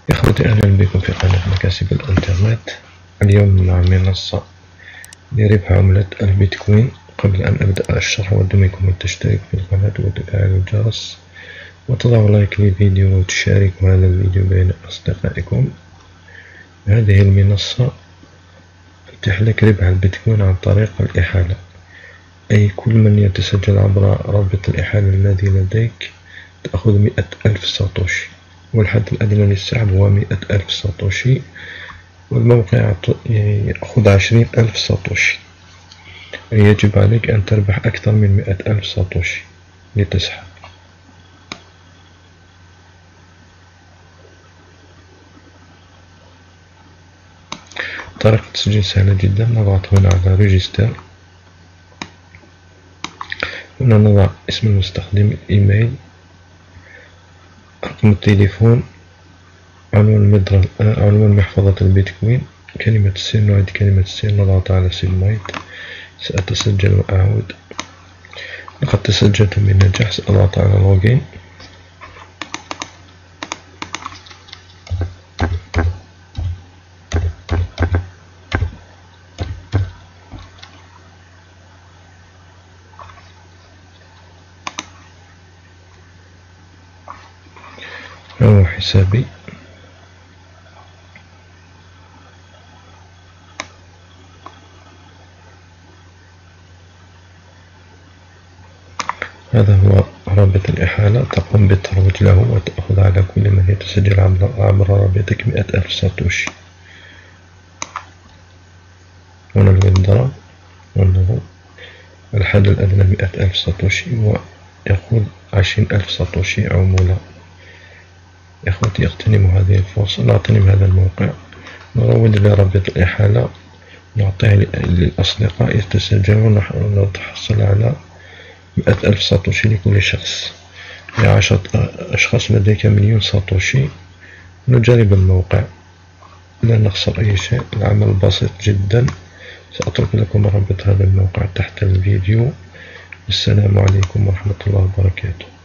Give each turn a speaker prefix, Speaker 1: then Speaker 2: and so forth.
Speaker 1: إخوتي، أهلا بكم في قناة مكاسب الإنترنت. اليوم مع منصة لربح عملة البيتكوين. قبل أن أبدأ الشرح أود منكم التشترك في القناة وتفعيل الجرس وتضع لايك للفيديو وتشاركوا هذا الفيديو بين أصدقائكم. هذه المنصة تتيح لك ربح البيتكوين عن طريق الإحالة، أي كل من يتسجل عبر رابط الإحالة الذي لديك تأخذ 100,000 ساتوشي، والحد الأدنى للسحب هو 100,000 ساتوشي، والموقع يأخذ 20,000 ساتوشي. يجب عليك أن تربح أكثر من 100,000 ساتوشي لتسحب. طريقة التسجيل سهلة جدا. نضغط هنا على ريجستر، هنا نضع اسم المستخدم، الإيميل، رقم التليفون، عنوان محفظة البيتكوين، كلمة السر. نعيد كلمة السر، نضغط على سبميت. سأتسجل وأعود. لقد تسجلت بالنجاح. سأضغط على لوجين. هو حسابي. هذا هو رابط الإحالة. تقوم بالترويج له وتأخذ على كل من يتسجل عبر رابطك 100,000 ساتوشي. هنا الويندرا، وانظروا الحد الأدنى 100,000 ساتوشي، ويأخذ 20,000 ساتوشي عمولة. يا أخوتي، اغتنموا هذه الفرصة. نغتنم هذا الموقع، نروج لرابط الإحالة، نعطيه للأصدقاء يتسجلون، ونتحصل على 100,000 ساتوشي لكل شخص. يا 10 أشخاص لديك 1,000,000 ساتوشي. نجرب الموقع، لا نخسر أي شيء. العمل بسيط جدا. سأترك لكم رابط هذا الموقع تحت الفيديو. السلام عليكم ورحمة الله وبركاته.